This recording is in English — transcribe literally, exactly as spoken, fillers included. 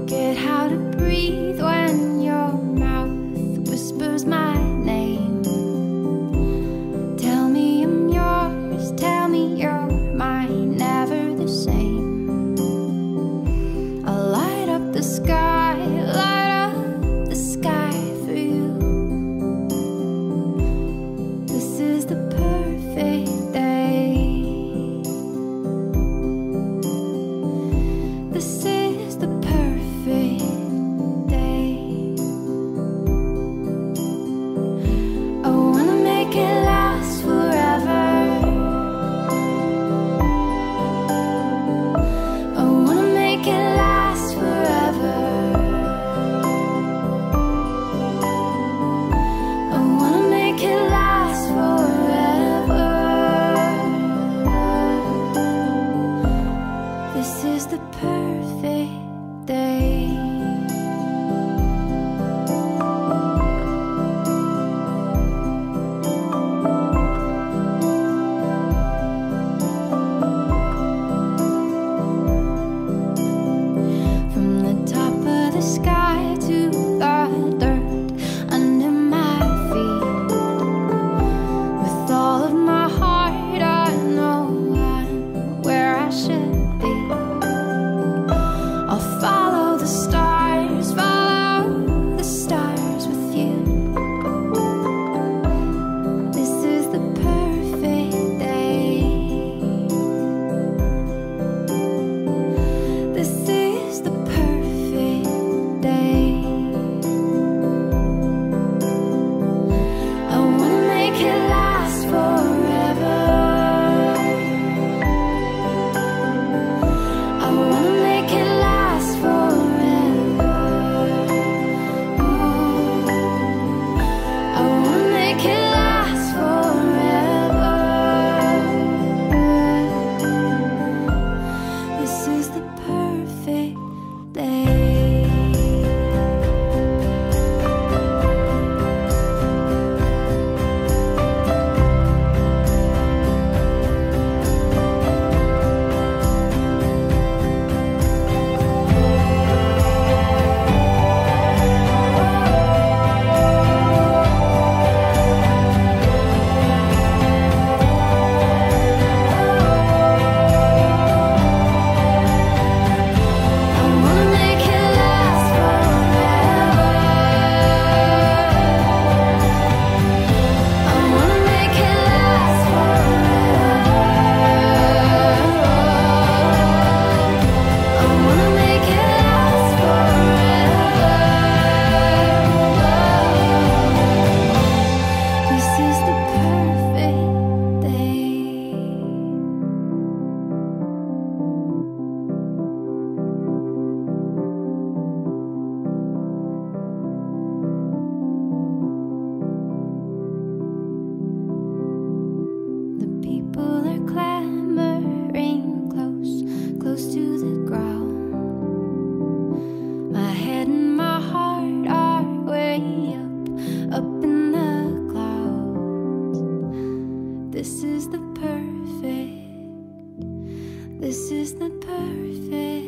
forget how to breathe when your mouth whispers my name. Tell me I'm yours, tell me you're mine, never the same. I'll light up the sky, light up the sky for you. This is the perfect day. This is the perfect day. I wanna make it last forever. I wanna make it last forever. I wanna make it last forever. This is the perfect day. From the top of the sky to the dirt under my feet, with all of my heart I know I'm where I should be. I'll follow the stars, follow the stars with you. This is the perfect day. This is the perfect day. I wanna make it last forever. I wanna make it last forever. I wanna make it last forever. This is the perfect day. I wanna make it last forever. I wanna make it last forever. I wanna make it last forever. This is the perfect day. The people are clambering close, close to the ground. My head and my heart are way up, up in the clouds. This is the perfect, this is the perfect